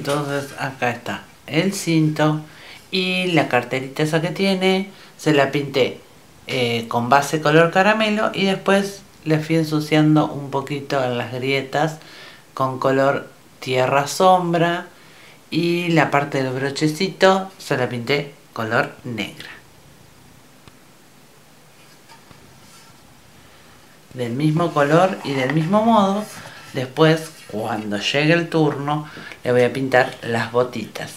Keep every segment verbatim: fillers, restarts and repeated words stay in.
Entonces acá está el cinto y la carterita esa que tiene, se la pinté eh, con base color caramelo y después le fui ensuciando un poquito en las grietas con color tierra sombra y la parte del brochecito se la pinté color negra. Del mismo color y del mismo modo, después cuando llegue el turno le voy a pintar las botitas.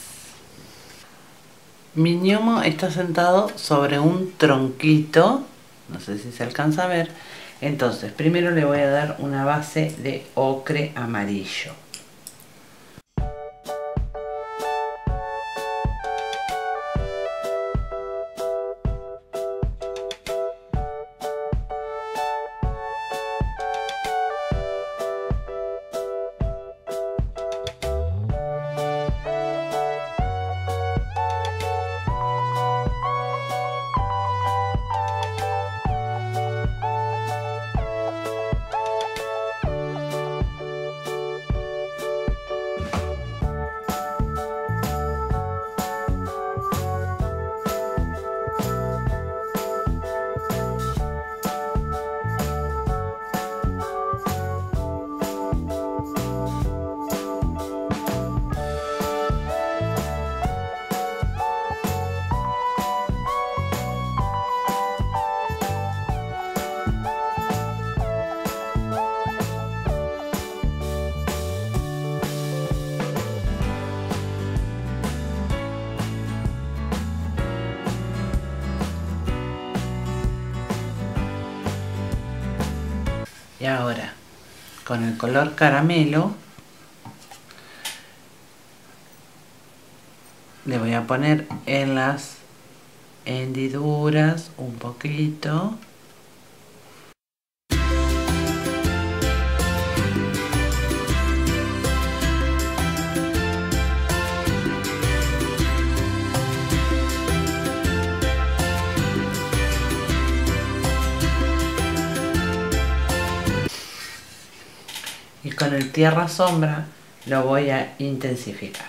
Mi gnomo está sentado sobre un tronquito, no sé si se alcanza a ver. Entonces primero le voy a dar una base de ocre amarillo. Y ahora, con el color caramelo, le voy a poner en las hendiduras un poquito. Y con el tierra sombra lo voy a intensificar.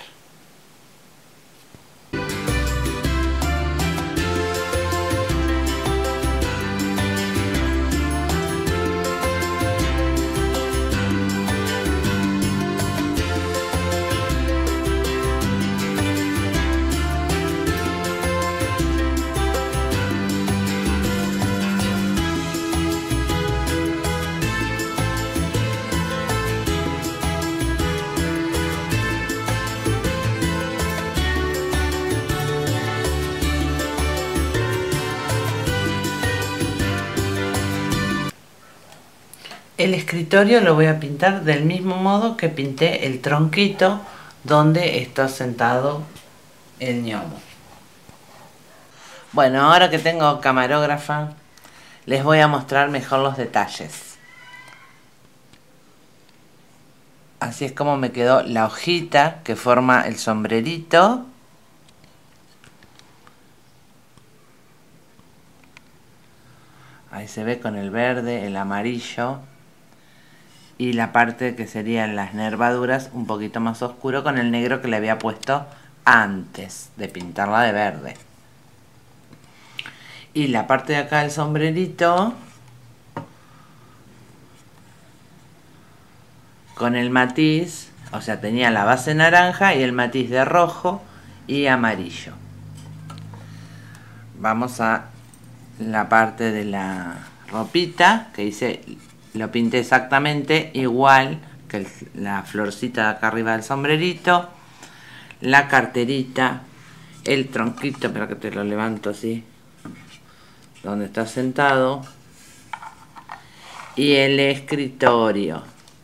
El escritorio lo voy a pintar del mismo modo que pinté el tronquito donde está sentado el gnomo. Bueno, ahora que tengo camarógrafa, les voy a mostrar mejor los detalles. Así es como me quedó la hojita que forma el sombrerito. Ahí se ve con el verde, el amarillo. Y la parte que serían las nervaduras un poquito más oscuro con el negro que le había puesto antes de pintarla de verde. Y la parte de acá del sombrerito con el matiz, o sea, tenía la base naranja y el matiz de rojo y amarillo. Vamos a la parte de la ropita que hice. Lo pinté exactamente igual que el, la florcita de acá arriba del sombrerito, la carterita, el tronquito, espera que te lo levanto así, donde está sentado, y el escritorio,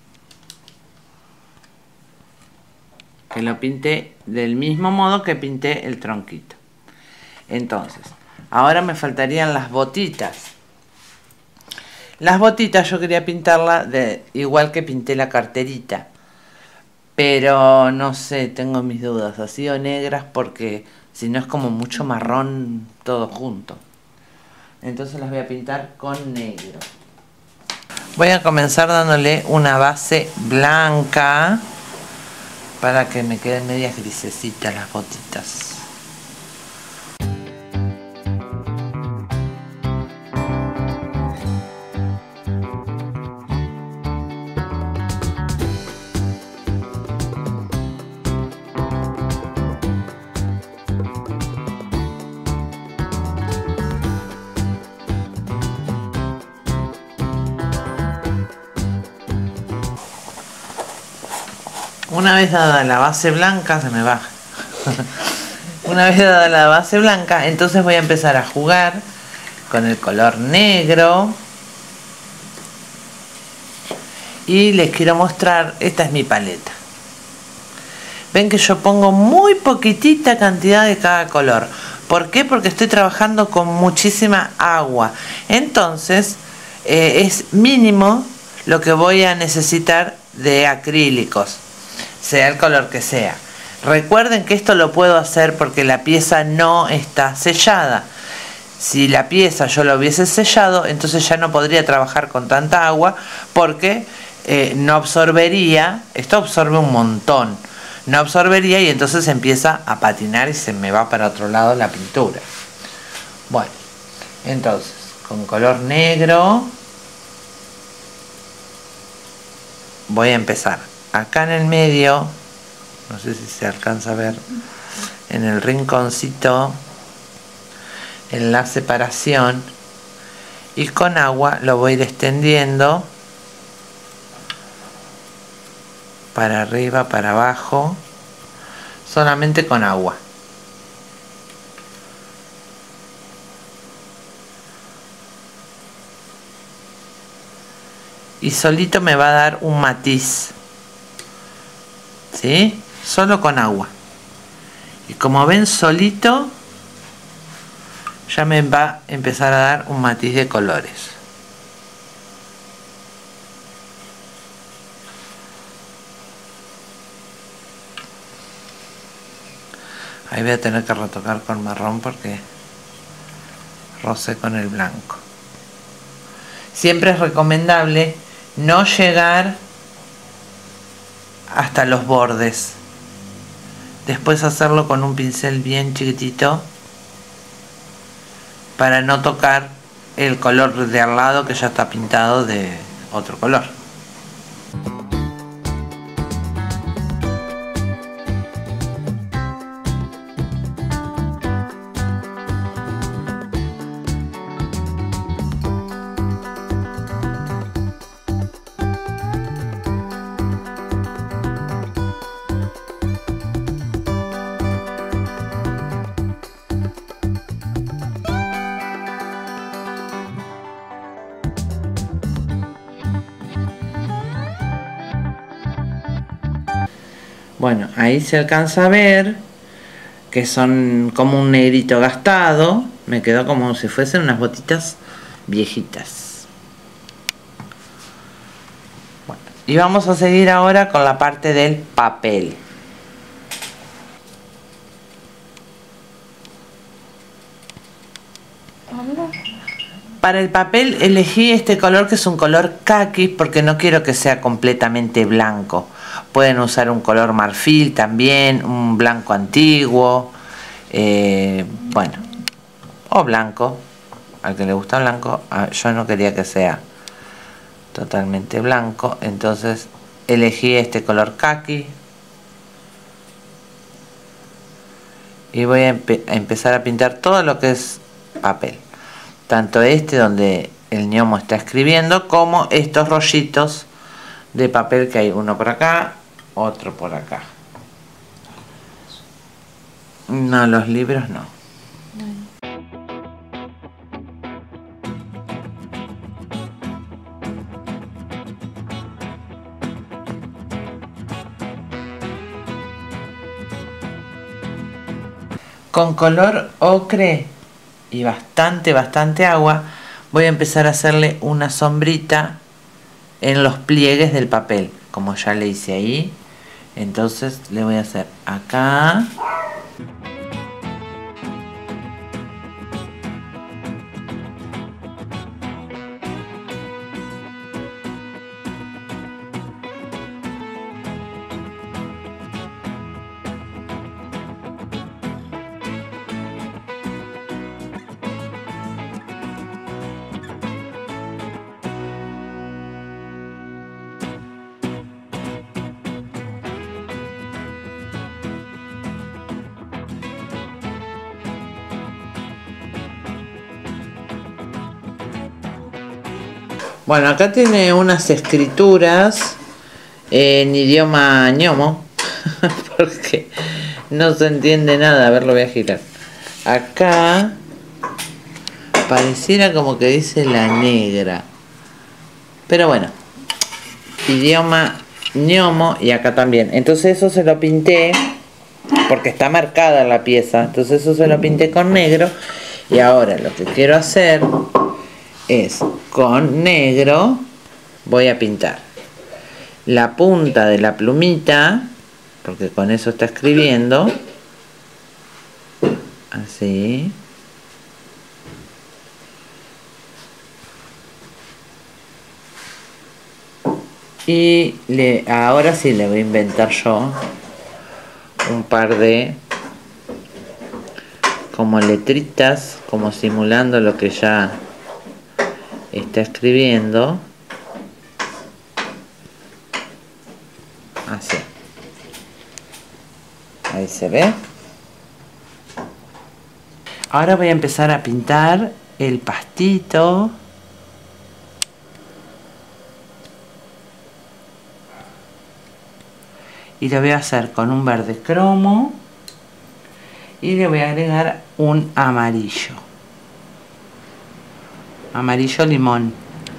que lo pinté del mismo modo que pinté el tronquito. Entonces, ahora me faltarían las botitas. Las botitas yo quería pintarla de igual que pinté la carterita, pero no sé, tengo mis dudas, así o negras, porque si no es como mucho marrón todo junto. Entonces las voy a pintar con negro. Voy a comenzar dándole una base blanca para que me queden medias grisecitas las botitas. Una vez dada la base blanca, se me baja. Una vez dada la base blanca, entonces voy a empezar a jugar con el color negro. Y les quiero mostrar, esta es mi paleta. Ven que yo pongo muy poquitita cantidad de cada color. ¿Por qué? Porque estoy trabajando con muchísima agua. Entonces, eh, es mínimo lo que voy a necesitar de acrílicos, sea el color que sea. Recuerden que esto lo puedo hacer porque la pieza no está sellada. Si la pieza yo la hubiese sellado, entonces ya no podría trabajar con tanta agua porque eh, no absorbería. Esto absorbe un montón. No absorbería y entonces empieza a patinar y se me va para otro lado la pintura. Bueno, entonces con color negro voy a empezar acá en el medio, no sé si se alcanza a ver, en el rinconcito, en la separación, y con agua lo voy a ir extendiendo para arriba, para abajo, solamente con agua. Y solito me va a dar un matiz, ¿sí? Solo con agua. Y como ven, solito ya me va a empezar a dar un matiz de colores. Ahí voy a tener que retocar con marrón porque rocé con el blanco. Siempre es recomendable no llegar hasta los bordes. Después hacerlo con un pincel bien chiquitito para no tocar el color de al lado que ya está pintado de otro color. Bueno, ahí se alcanza a ver que son como un negrito gastado. Me quedó como si fuesen unas botitas viejitas. Bueno, y vamos a seguir ahora con la parte del papel. Para el papel elegí este color que es un color caqui porque no quiero que sea completamente blanco. Pueden usar un color marfil también, un blanco antiguo, eh, bueno, o blanco, al que le gusta blanco. Yo no quería que sea totalmente blanco, entonces elegí este color caqui. Y voy a, empe a empezar a pintar todo lo que es papel. Tanto este donde el gnomo está escribiendo, como estos rollitos de papel que hay, uno por acá, otro por acá. No, los libros no. Con color ocre y bastante, bastante agua, voy a empezar a hacerle una sombrita en los pliegues del papel, como ya le hice ahí. Entonces le voy a hacer acá. Bueno, acá tiene unas escrituras en idioma ñomo, porque no se entiende nada. A ver, lo voy a girar. Acá pareciera como que dice la negra, pero bueno, idioma ñomo, y acá también. Entonces eso se lo pinté porque está marcada la pieza, entonces eso se lo pinté con negro. Y ahora lo que quiero hacer es, con negro voy a pintar la punta de la plumita, porque con eso está escribiendo, así. Y le, ahora sí le voy a inventar yo un par de como letritas, como simulando lo que ya está escribiendo. Así. Ahí se ve. Ahora voy a empezar a pintar el pastito. Y lo voy a hacer con un verde cromo. Y le voy a agregar un amarillo. Amarillo limón.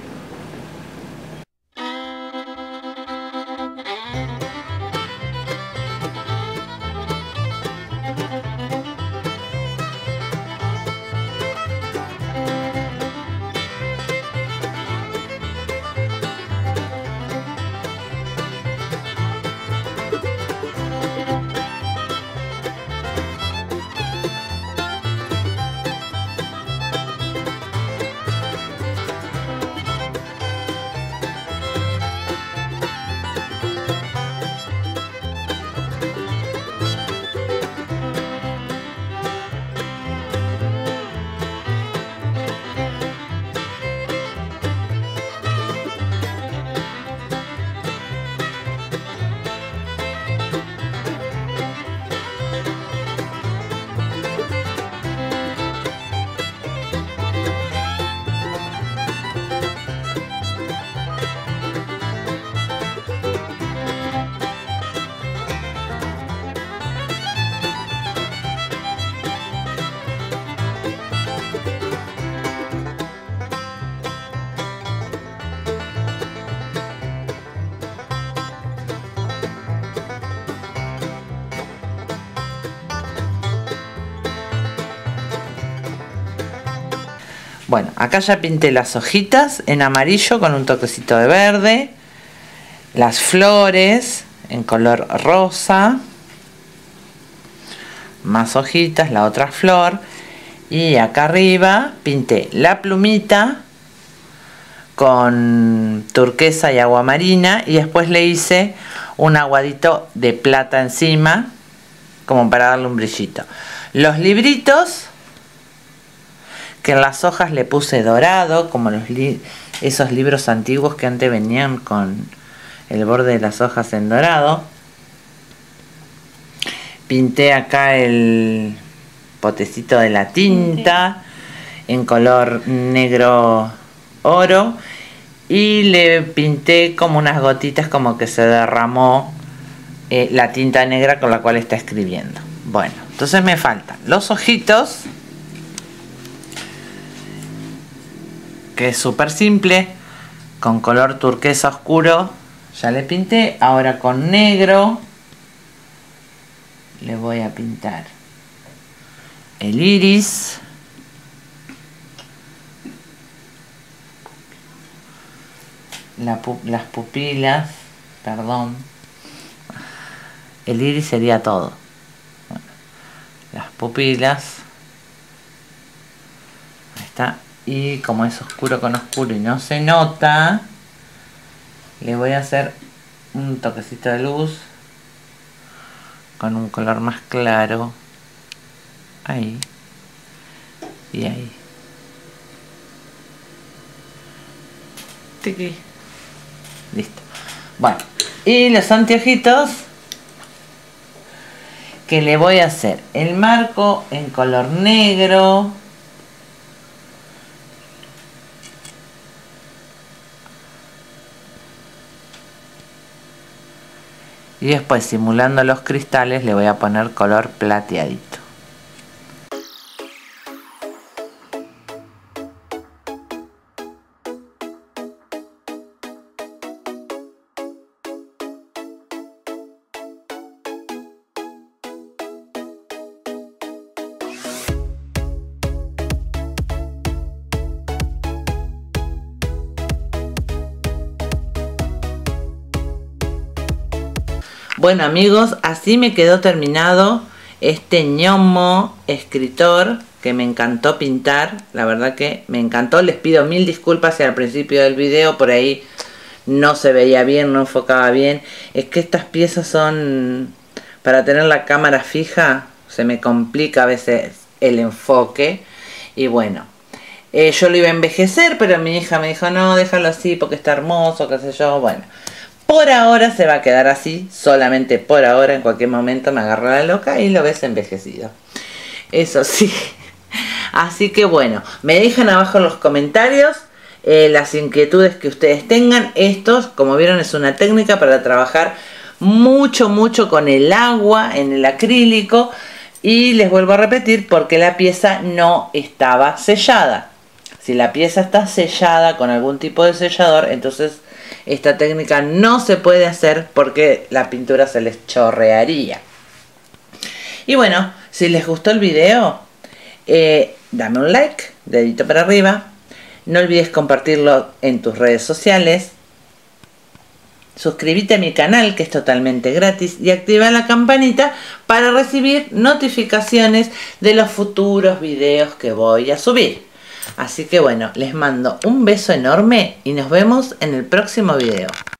Bueno, acá ya pinté las hojitas en amarillo con un toquecito de verde, las flores en color rosa, más hojitas, la otra flor, y acá arriba pinté la plumita con turquesa y agua marina, y después le hice un aguadito de plata encima como para darle un brillito. Los libritos, que en las hojas le puse dorado, como los li esos libros antiguos que antes venían con el borde de las hojas en dorado. Pinté acá el potecito de la tinta en color negro oro, y le pinté como unas gotitas, como que se derramó eh, la tinta negra con la cual está escribiendo. Bueno, entonces me faltan los ojitos, que es súper simple, con color turquesa oscuro ya le pinté. Ahora con negro le voy a pintar el iris, la pu las pupilas, perdón, el iris sería todo. Bueno, las pupilas, ahí está. Y como es oscuro con oscuro y no se nota, le voy a hacer un toquecito de luz con un color más claro, ahí y ahí. Tiqui. Listo. Bueno, y los anteojitos, que le voy a hacer el marco en color negro, Y después, simulando los cristales, le voy a poner color plateadito. Bueno amigos, así me quedó terminado este gnomo escritor que me encantó pintar. La verdad que me encantó. Les pido mil disculpas si al principio del video por ahí no se veía bien, no enfocaba bien. Es que estas piezas son... para tener la cámara fija se me complica a veces el enfoque. Y bueno, eh, yo lo iba a envejecer, pero mi hija me dijo no, déjalo así porque está hermoso, qué sé yo. Bueno, por ahora se va a quedar así, solamente por ahora. En cualquier momento me agarro la loca y lo ves envejecido. Eso sí. Así que bueno, me dejan abajo en los comentarios eh, las inquietudes que ustedes tengan. Estos, como vieron, es una técnica para trabajar mucho, mucho con el agua en el acrílico. Y les vuelvo a repetir porque la pieza no estaba sellada. Si la pieza está sellada con algún tipo de sellador, entonces esta técnica no se puede hacer porque la pintura se les chorrearía. Y bueno, si les gustó el video, eh, dame un like, dedito para arriba. No olvides compartirlo en tus redes sociales. Suscríbete a mi canal que es totalmente gratis y activa la campanita para recibir notificaciones de los futuros videos que voy a subir. Así que bueno, les mando un beso enorme y nos vemos en el próximo video.